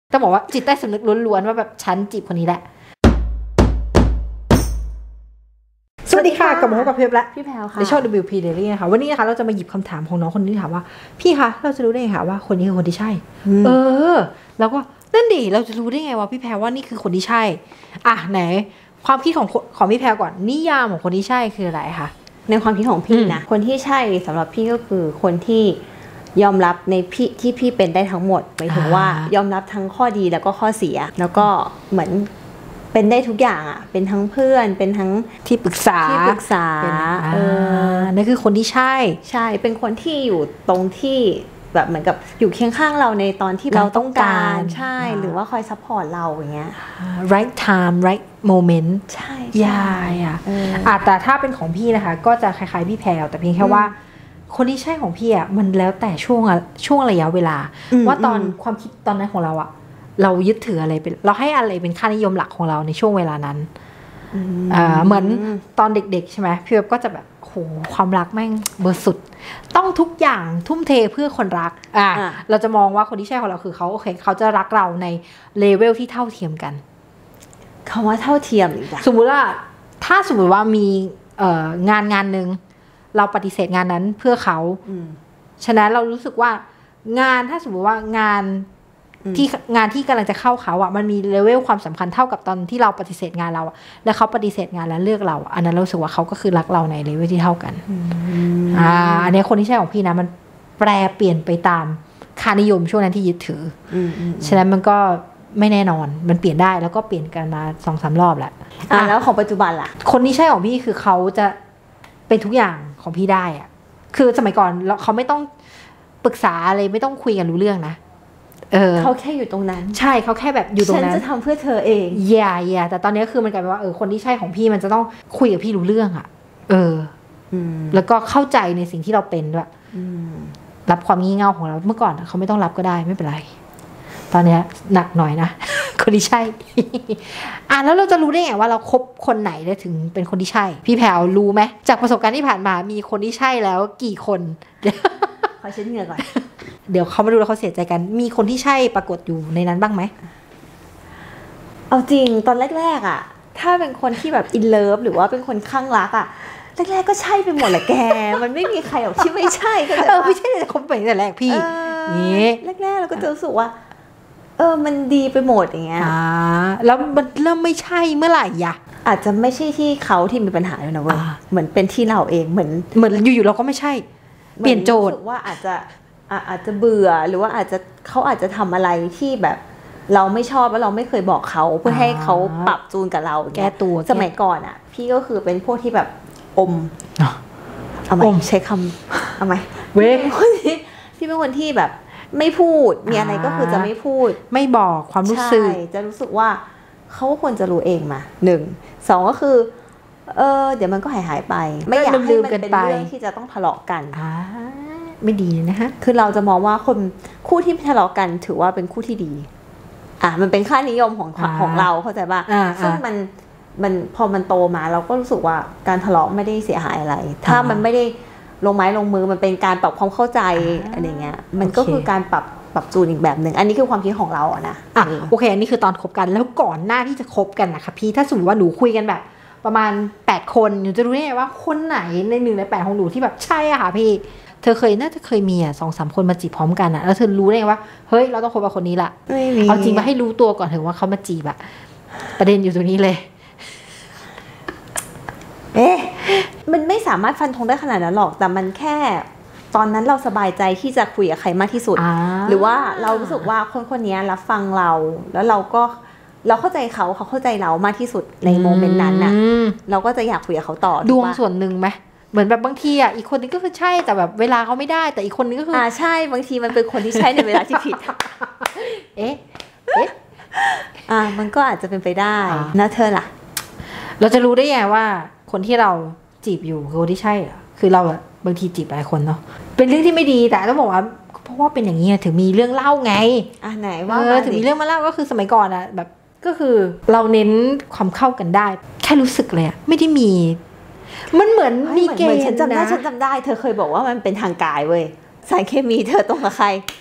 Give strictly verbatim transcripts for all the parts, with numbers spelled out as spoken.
ต้องบอกว่าจิตใต้สำนึกล้วนๆว่าแบบฉันจีบคนนี้แหละสวัสดีค่ะกลับมาพบกับเพลและพี่แพลวค่ะในช่อง ดับเบิลยู พี Daily นะคะวันนี้นะคะเราจะมาหยิบคำถามของน้องคนนี้ถามว่าพี่คะเราจะรู้ได้ไงคะว่าคนนี้คือคนที่ใช่เออแล้วก็นั่นดิเราจะรู้ได้ไงว่าพี่แพลว่านี่คือคนที่ใช่อ่ะไหนความคิดของของพี่แพลก่อนนิยามของคนที่ใช่คืออะไรคะในความคิดของพี่นะคนที่ใช่สำหรับพี่ก็คือคนที่ยอมรับในพี่ที่พี่เป็นได้ทั้งหมดหมายถึงว่ายอมรับทั้งข้อดีแล้วก็ข้อเสียแล้วก็เหมือนเป็นได้ทุกอย่างอ่ะเป็นทั้งเพื่อนเป็นทั้งที่ปรึกษาที่ปรึกษาเออนั่นคือคนที่ใช่ใช่เป็นคนที่อยู่ตรงที่แบบเหมือนกับอยู่เคียงข้างเราในตอนที่เราต้องการใช่หรือว่าคอยซัพพอร์ตเราอย่างเงี้ย right time right moment ใช่ยายอ่ะอ่ะแต่ถ้าเป็นของพี่นะคะก็จะคล้ายๆพี่แพลแต่เพียงแค่ว่าคนที่ใช่ของพี่อ่ะมันแล้วแต่ช่วงช่วงระยะเวลาว่าตอนความคิดตอนนั้นของเราอ่ะเรายึดถืออะไรเป็นเราให้อะไรเป็นค่านิยมหลักของเราในช่วงเวลานั้นอ่าเหมือนตอนเด็กๆใช่ไหมพี่แบบก็จะแบบโหความรักแม่งเบอร์สุดต้องทุกอย่างทุ่มเทเพื่อคนรักอ่าเราจะมองว่าคนที่ใช่ของเราคือเขาโอเคเขาจะรักเราในเลเวลที่เท่าเทียมกันคำว่าเท่าเทียมอีกสมมุติว่าถ้าสมมติว่ามีเอ่องานงานหนึ่งเราปฏิเสธงานนั้นเพื่อเขาฉะนั้นเรารู้สึกว่างานถ้าสมมติว่างานที่งานที่กำลังจะเข้าเขาอ่ะมันมีเลเวลความสำคัญเท่ากับตอนที่เราปฏิเสธงานเราอ่ะแล้วเขาปฏิเสธงานแล้วเลือกเราอันนั้นเราสึกว่าเขาก็คือรักเราในเลเวลที่เท่ากันอ่าอันนี้คนที่ใช่ของพี่นะมันแปรเปลี่ยนไปตามค่านิยมช่วงนั้นที่ยึดถือฉะนั้นมันก็ไม่แน่นอนมันเปลี่ยนได้แล้วก็เปลี่ยนกันมาสองสามรอบแหละอ่าแล้วของปัจจุบันล่ะคนที่ใช่ของพี่คือเขาจะเป็นทุกอย่างของพี่ได้อ่ะคือสมัยก่อนเขาไม่ต้องปรึกษาอะไรไม่ต้องคุยกันรู้เรื่องนะเออเขาแค่อยู่ตรงนั้นใช่เขาแค่แบบอยู่ตรงนั้นฉันจะทำเพื่อเธอเองอย่าอย่าแต่ตอนนี้คือมันกลายเป็นว่าเออคนที่ใช่ของพี่มันจะต้องคุยกับพี่รู้เรื่องอ่ะเออแล้วก็เข้าใจในสิ่งที่เราเป็นด้วยรับความงี่เง่าของเราเมื่อก่อนเขาไม่ต้องรับก็ได้ไม่เป็นไรตอนนี้หนักหน่อยนะคนที่ใช่อ่ะแล้วเราจะรู้ได้ไงว่าเราคบคนไหนได้ถึงเป็นคนที่ใช่พี่แพรวรู้ไหมจากประสบการณ์ที่ผ่านมามีคนที่ใช่แล้วกี่คนขอเช็ดเหงื่อก่อนเดี๋ยวเขามาดูแล้วเขาเสียใจกันมีคนที่ใช่ปรากฏอยู่ในนั้นบ้างไหมเอาจริงตอนแรกๆอ่ะถ้าเป็นคนที่แบบอินเลิฟหรือว่าเป็นคนข้างรักอ่ะแรกๆก็ใช่ไปหมดแหละแกมันไม่มีใครหรอกที่ไม่ใช่ก็เออไม่ใช่คบไปแต่แรกพี่นี่แรกๆเราก็จะรู้สึกว่าเออมันดีไปหมดอย่างเงี้ยอ่าแล้วมันเริ่มไม่ใช่เมื่อไหร่อ่ะอาจจะไม่ใช่ที่เขาที่มีปัญหาเลยนะเว้ยเหมือนเป็นที่เราเองเหมือนเหมือนอยู่ๆเราก็ไม่ใช่เปลี่ยนโจทย์ว่าอาจจะอาจจะเบื่อหรือว่าอาจจะเขาอาจจะทำอะไรที่แบบเราไม่ชอบแล้วเราไม่เคยบอกเขาเพื่อให้เขาปรับจูนกับเราแก้ตัวสมัยก่อนอ่ะพี่ก็คือเป็นพวกที่แบบอมเอาไหมใช้คำเอาไหมเว้ยพี่เป็นคนที่แบบไม่พูดมีอะไรก็คือจะไม่พูดไม่บอกความรู้สึกจะรู้สึกว่าเขาควรจะรู้เองมาหนึ่งสองก็คือเออเดี๋ยวมันก็หายหายไปไม่อยากให้มันเป็นเรื่องที่จะต้องทะเลาะกันไม่ดีนะคะคือเราจะมองว่าคนคู่ที่ทะเลาะกันถือว่าเป็นคู่ที่ดีอ่ะมันเป็นค่านิยมของของเราเข้าใจป่ะซึ่งมันมันพอมันโตมาเราก็รู้สึกว่าการทะเลาะไม่ได้เสียหายอะไรถ้ามันไม่ได้ลงไม้ลงมือมันเป็นการปรับความเข้าใจอะไรเงี้ยมันก็คือการปรับปรับจูนอีกแบบหนึ่งอันนี้คือความคิดของเราอะนะอ่ะโอเคอันนี้คือตอนคบกันแล้วก่อนหน้าที่จะคบกันนะคะพี่ถ้าสมมติว่าหนูคุยกันแบบประมาณแปดคนหนูจะรู้ได้ไงว่าคนไหนในหนึ่งในแปดของหนูที่แบบใช่อะค่ะพี่เธอเคยน่าจะเคยมีอ่ะสองสามคนมาจีบพร้อมกันอ่ะแล้วเธอรู้ได้ไงว่าเฮ้ยเราต้องคบกับคนนี้ละเอาจริงมาให้รู้ตัวก่อนถึงว่าเขามาจีบอะประเด็นอยู่ตรงนี้เลยเอ๊ะมันไม่สามารถฟันธงได้ขนาดนั้นหรอกแต่มันแค่ตอนนั้นเราสบายใจที่จะคุยกับใครมากที่สุดหรือว่าเรารู้สึกว่าคนคนนี้รับฟังเราแล้วเราก็เราเข้าใจเขาเขาเข้าใจเรามากที่สุดในโมเมนต์นั้นน่ะเราก็จะอยากคุยกับเขาต่อดวงส่วนหนึ่งไหมเหมือนแบบบางทีอ่ะอีกคนนึงก็คือใช่แต่แบบเวลาเขาไม่ได้แต่อีกคนนึงก็คืออ่าใช่บางทีมันเป็นคนที่ใช่ในเวลาที่ผิดเอ๊ะเอ๊ะอ่ามันก็อาจจะเป็นไปได้นะเธอล่ะเราจะรู้ได้ไงว่าคนที่เราจีบอยู่คือคนที่ใช่เหรอคือเราอะบางทีจีบหลายคนเนาะเป็นเรื่องที่ไม่ดีแต่ต้องบอกว่าเพราะว่าเป็นอย่างนี้ถึงมีเรื่องเล่าไงอ่ะไหนว่าถึงมีเรื่องมาเล่าก็คือสมัยก่อนอะแบบก็คือเราเน้นความเข้ากันได้แค่รู้สึกเลยอะไม่ได้มีมันเหมือนมีเกณฑ์นะฉันจำได้ฉันจำได้เธอเคยบอกว่ามันเป็นทางกายเว้ยสารเคมีเธอตรงกับใครเธ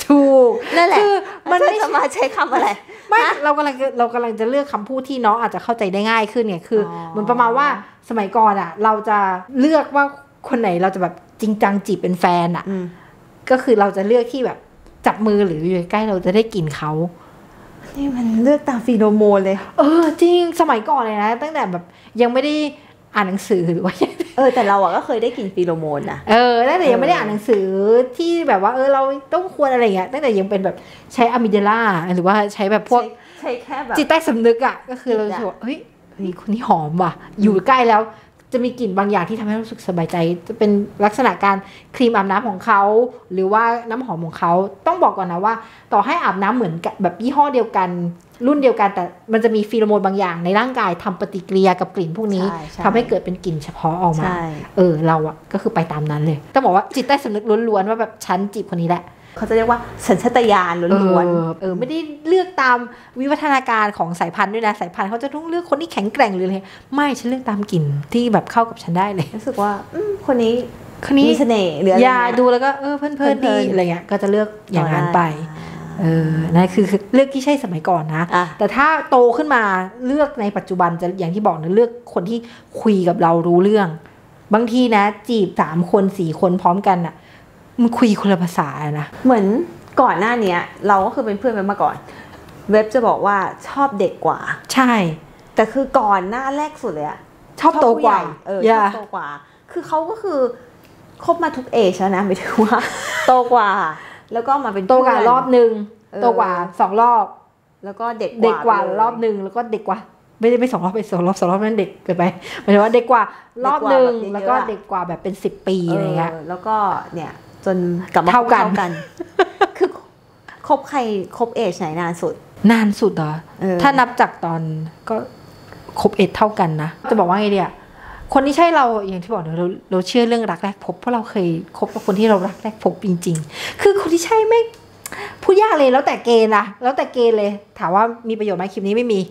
ถูกนั่นแหละคือมันไม่จะมาใช้คำอะไรไม่เรากำลังเรากำลังจะเลือกคำพูดที่น้องอาจจะเข้าใจได้ง่ายขึ้นเนี่ยคือเหมือนประมาณว่าสมัยก่อนอ่ะเราจะเลือกว่าคนไหนเราจะแบบจริงจังจีบเป็นแฟนอ่ะก็คือเราจะเลือกที่แบบจับมือหรืออยู่ใกล้เราจะได้กลิ่นเขานี่มันเลือกตามฟีโรโมนเลยเออจริงสมัยก่อนเลยนะตั้งแต่แบบยังไม่ได้อ่านหนังสือหรือว่าเออแต่เราอะก็เคยได้กลิ่นฟีโรโมนนะเออตั้งแต่ยังไม่ได้อ่านหนังสือที่แบบว่าเออเราต้องควรอะไรเงี้ยตั้งแต่ยังเป็นแบบใช้อะมิเดล่าหรือว่าใช้แบบพวกใช้แค่แบบจิตใต้สำนึกอะก็คือเราจะบอกเฮ้ยนี่คนนี้หอมว่ะอยู่ใกล้แล้วจะมีกลิ่นบางอย่างที่ทำให้รู้สึกสบายใจจะเป็นลักษณะการครีมอาบน้ำของเขาหรือว่าน้ำหอมของเขาต้องบอกก่อนนะว่าต่อให้อาบน้ำเหมือนแบบยี่ห้อเดียวกันรุ่นเดียวกันแต่มันจะมีฟีโรโมนบางอย่างในร่างกายทำปฏิกิริยากับกลิ่นพวกนี้ทำให้เกิดเป็นกลิ่นเฉพาะออกมาเออเราอะก็คือไปตามนั้นเลยต้องบอกว่าจิตใต้สำนึกล้วนๆว่าแบบฉันจีบคนนี้แหละเขาจะเรียกว่าสัญชาตญาณล้วนๆเออไม่ได้เลือกตามวิวัฒนาการของสายพันธุ์ด้วยนะสายพันธุ์เขาจะต้องเลือกคนที่แข็งแกร่งหรืออะไรไม่ฉันเลือกตามกลิ่นที่แบบเข้ากับฉันได้เลยรู้สึกว่าคนนี้คนนี้มีเสน่ห์หรืออะไรยาดูแล้วก็เออเพลินๆดีอะไรเงี้ยก็จะเลือกอย่างนั้นไปเออนั่นคือเลือกที่ใช่สมัยก่อนนะแต่ถ้าโตขึ้นมาเลือกในปัจจุบันจะอย่างที่บอกนะเลือกคนที่คุยกับเรารู้เรื่องบางทีนะจีบสามคนสี่คนพร้อมกันอ่ะมันคุยคนละภาษานะเหมือนก่อนหน้านี้เราก็คือเป็นเพื่อนกันมาก่อนเว็บจะบอกว่าชอบเด็กกว่าใช่แต่คือก่อนหน้าแรกสุดเลยอะชอบโตกว่าเออชอบโตกว่าคือเขาก็คือคบมาทุกเอจแล้วนะหมายถึงว่าโตกว่าแล้วก็มาเป็นโตกว่ารอบนึงโตกว่าสองรอบแล้วก็เด็กเด็กกว่ารอบนึงแล้วก็เด็กกว่าไม่ได้ไม่สองรอบไปสองรอบสองรอบนั้นเด็กเกินไปหมายถึงว่าเด็กกว่ารอบนึงแล้วก็เด็กกว่าแบบเป็นสิบปีอะไรเงี้ยแล้วก็เนี่ยจนกลับมาเท่ากันคือคบใครคบเอจไหนนานสุดนานสุดเหรอถ้านับจากตอนก็คบเอจเท่ากันนะจะบอกว่าไงเดียคนที่ใช่เราอย่างที่บอกเราเราเชื่อเรื่องรักแรกพบเพราะเราเคยคบกับคนที่เรารักแรกพบจริงๆคือคนที่ใช่ไม่พูดยากเลยแล้วแต่เกณฑ์นะแล้วแต่เกณฑ์เลยถามว่ามีประโยชน์ไหมคลิปนี้ไม่มี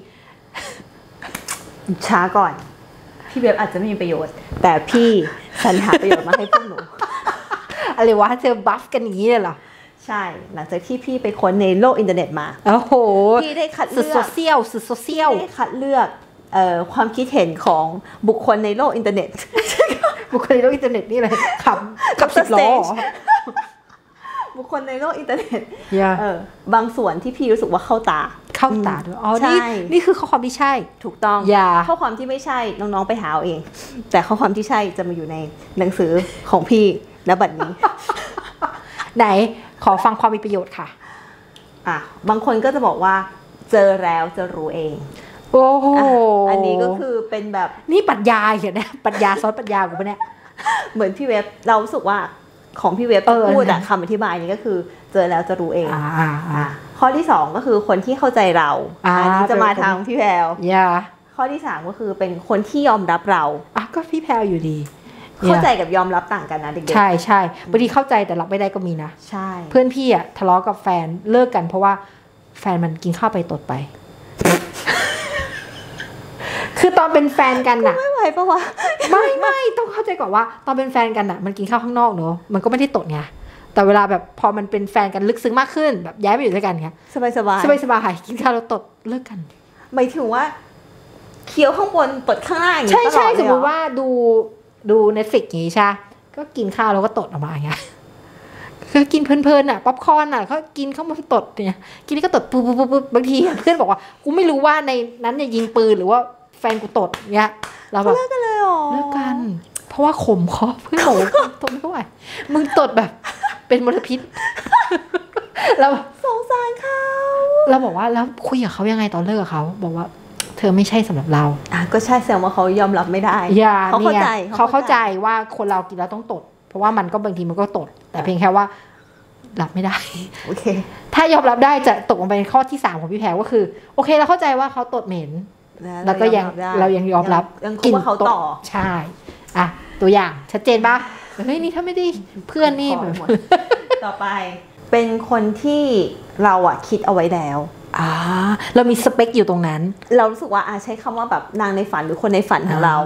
ช้าก่อนพี่เบบอาจจะไม่มีประโยชน์แต่พี่สรรหาประโยชน์มาให้พวกหนูอะไรวะเจอบัฟกันอย่างนี้เลยเหรอใช่หลังจากที่พี่ไปค้นในโลกอินเทอร์เน็ตมาโอ้โหพี่ได้คัดเลือกโซเชียลโซเชียลได้คัดเลือกเอ่อความคิดเห็นของบุคคลในโลกอินเทอร์เน็ตบุคคลในโลกอินเทอร์เน็ตนี่เลยขับกับสิบล้อบุคคลในโลกอินเทอร์เน็ตเออบางส่วนที่พี่รู้สึกว่าเข้าตาเข้าตาด้วยอ๋อนี่นี่คือข้อความที่ใช่ถูกต้องข้อความที่ไม่ใช่น้องๆไปหาเอาเองแต่ข้อความที่ใช่จะมาอยู่ในหนังสือของพี่ณบัดนี้ไหนขอฟังความมีประโยชน์ค่ะอ่ะบางคนก็จะบอกว่าเจอแล้วจะรู้เองโอ้โหอันนี้ก็คือเป็นแบบนี่ปรัชญาเหรอเนี่ยปรัชญาซ้อนปรัชญากูปะเนี่ยเหมือนพี่เว็บเรารู้สึกว่าของพี่เว็บพูดอะคำอธิบายนี้ก็คือเจอแล้วจะรู้เองข้อที่สองก็คือคนที่เข้าใจเราอันนี้จะมาทางพี่แพรวข้อที่สามก็คือเป็นคนที่ยอมรับเราอ่ะก็พี่แพรวอยู่ดีเข้าใจกับยอมรับต่างกันนะเด็กๆใช่ใช่บางทีเข้าใจแต่รับไม่ได้ก็มีนะใช่เพื่อนพี่อะทะเลาะกับแฟนเลิกกันเพราะว่าแฟนมันกินข้าวไปตดไปคือตอนเป็นแฟนกันน่ะไม่ไหวปะวะไม่ไม่ต้องเข้าใจก่อนว่าตอนเป็นแฟนกันน่ะมันกินข้าวข้างนอกเนอะมันก็ไม่ได้ตดไงแต่เวลาแบบพอมันเป็นแฟนกันลึกซึ้งมากขึ้นแบบย้ายไปอยู่ด้วยกันไงสบายสบายสบายสบายกินข้าวแล้วตดเลิกกันหมายถึงว่าเคี้ยวข้างบนตดข้างล่างอย่างนี้ใช่ใช่สมมติว่าดูดู Netflix อย่างนี้ใช่ก็กินข้าวแล้วก็ตดออกมาอย่างเงี้ยคือกินเพลินๆอ่ะป๊อปคอร์นอ่ะเขากินข้าวมันตดเนี่ยกินนี่ก็ตดปุ๊บปุ๊บปุ๊บบางทีเพื่อนบอกว่ากูไม่รู้ว่าในนั้นเนี่ยยิงปืนหรือว่าแฟนกูตดเงี้ยเราแบบเลิกกันเลยหรอเลิกกันเพราะว่าขมคอเพื่อนบอกตดไม่ไหวมึงตดแบบเป็นมลพิษเราสงสารเขาเราบอกว่าแล้วคุยกับเขายังไงตอนเลิกกับเขาบอกว่าเธอไม่ใช่สำหรับเราอ่ะก็ใช่แสดงว่าเขายอมรับไม่ได้เขาเข้าใจเขาเข้าใจว่าคนเรากินแล้วต้องตดเพราะว่ามันก็บางทีมันก็ตดแต่เพียงแค่ว่ารับไม่ได้โอเคถ้ายอมรับได้จะตกลงไปในข้อที่สามของพี่แพรก็คือโอเคเราเข้าใจว่าเขาตดเหม็นแล้วก็ยังเรายังยอมรับกินเขาต่อใช่อ่ะตัวอย่างชัดเจนป่ะเฮ้ยนี่ถ้าไม่ได้เพื่อนนี่แบบต่อไปเป็นคนที่เราอะคิดเอาไว้แล้วอ่าเรามีสเปคอยู่ตรงนั้นเรารู้สึกว่าอาใช้คำว่าแบบนางในฝันหรือคนในฝันของเรา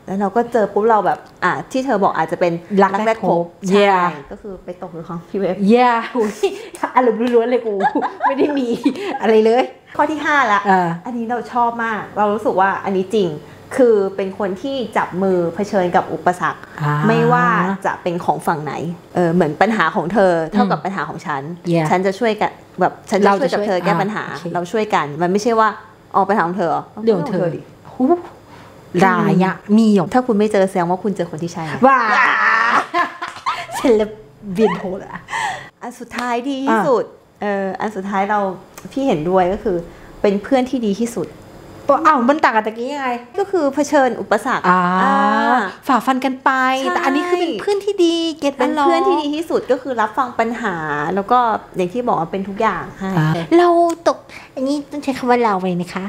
แล้วเราก็เจอปุ๊บเราแบบอ่ะที่เธอบอกอาจจะเป็นรักแรกพบใช่ก็คือไปตกอยู่ของพี่เว็บเย่อารมณ์ล้วนๆเลยกูไม่ได้มีอะไรเลยข้อที่ห้าละอันนี้เราชอบมากเรารู้สึกว่าอันนี้จริงคือเป็นคนที่จับมือเผชิญกับอุปสรรคไม่ว่าจะเป็นของฝั่งไหนเออเหมือนปัญหาของเธอเท่ากับปัญหาของฉัน yeah. ฉันจะช่วยกันแบบฉันจะช่วยกับเธอแก้ปัญหาเราช่วยกันมันไม่ใช่ว่าออกปัญหาของเธอเดี๋ยวเธอดิรายอะมีหยกถ้าคุณไม่เจอแสดงว่าคุณเจอคนที่ใช่ว้าเซเลบเบียนโหละอันสุดท้ายดีที่สุดเอออันสุดท้ายเราพี่เห็นด้วยก็คือเป็นเพื่อนที่ดีที่สุดอ้าวมันต่างกันตะกี้ยังไงก็คือเผชิญอุปสรรคฝ่าฟันกันไปแต่อันนี้คือเป็นเพื่อนที่ดีเก็ตเป็นเพื่อนที่ดีที่สุดก็คือรับฟังปัญหาแล้วก็อย่างที่บอกว่าเป็นทุกอย่างให้เราตกอันนี้ต้องใช้คำว่าเราไปนะคะ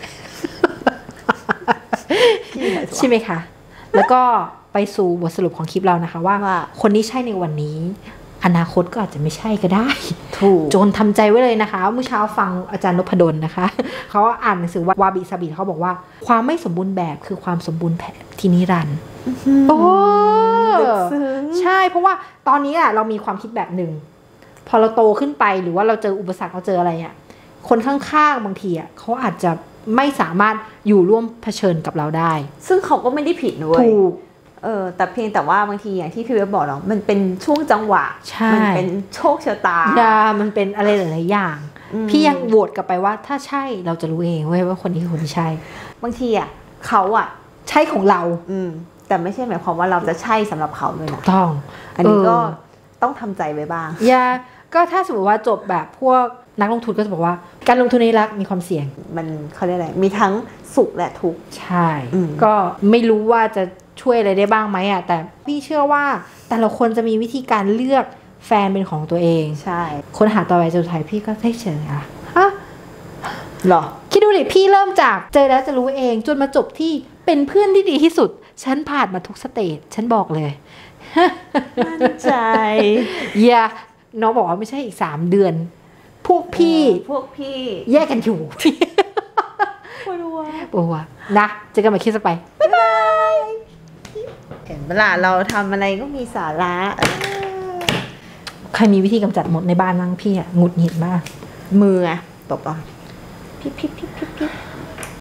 ใช่ไหมคะแล้วก็ไปสู่บทสรุปของคลิปเรานะคะว่าคนนี้ใช่ในวันนี้อนาคตก็อาจจะไม่ใช่ก็ได้ถูกโจนทำใจไว้เลยนะคะเมื่อเช้าฟังอาจารย์นพดลนะคะเขาอ่านหนังสือวาบิซาบิเขาบอกว่าความไม่สมบูรณ์แบบคือความสมบูรณ์แบบที่นิรันดร์โอ้ใช่เพราะว่าตอนนี้อะเรามีความคิดแบบหนึ่งพอเราโตขึ้นไปหรือว่าเราเจออุปสรรคเราเจออะไรอ่ะคนข้างๆบางทีอ่ะเขาอาจจะไม่สามารถอยู่ร่วมเผชิญกับเราได้ซึ่งเขาก็ไม่ได้ผิดด้วยถูกเออแต่เพียงแต่ว่าบางทีอย่างที่พี่เว็บบอกเนาะมันเป็นช่วงจังหวะมันเป็นโชคชะตามันเป็นอะไรหลายๆอย่างพี่ยังโหวตกลับไปว่าถ้าใช่เราจะรู้เองว่าคนนี้คือคนที่ใช่บางทีอ่ะเขาอ่ะใช่ของเราอืมแต่ไม่ใช่หมายความว่าเราจะใช่สำหรับเขาเลยนะต้องอันนี้ก็ต้องทำใจไว้บ้างอย่าก็ถ้าสมมติว่าจบแบบพวกนักลงทุนก็จะบอกว่าการลงทุนในรักมีความเสี่ยงมันเขาเรียกอะไรมีทั้งสุขและทุกข์ใช่ก็ไม่รู้ว่าจะช่วยอะไรได้บ้างไหมอ่ะแต่พี่เชื่อว่าแต่ละคนจะมีวิธีการเลือกแฟนเป็นของตัวเองใช่คนหาต่อไปจนสุดท้ายพี่ก็ได้เจอค่ะฮะหรอคิดดูดิพี่เริ่มจากเจอแล้วจะรู้เองจนมาจบที่เป็นเพื่อนที่ดีที่สุดฉันผ่านมาทุกสเตจฉันบอกเลยมั่นใจอย่าน้องบอกว่าไม่ใช่อีกสามเดือนพวกพี่พวกพี่แยกกันอยู่ปวดหัวปวดหัวนะเจอกันใหม่คลิปต่อไปบ๊ายบายเห็นเวลาเราทำอะไรก็มีสาระใครมีวิธีกำจัดหมดในบ้านบ้างพี่อะหงุดหงิดมากมือไงตบต่อพิบพิบพิบพิบ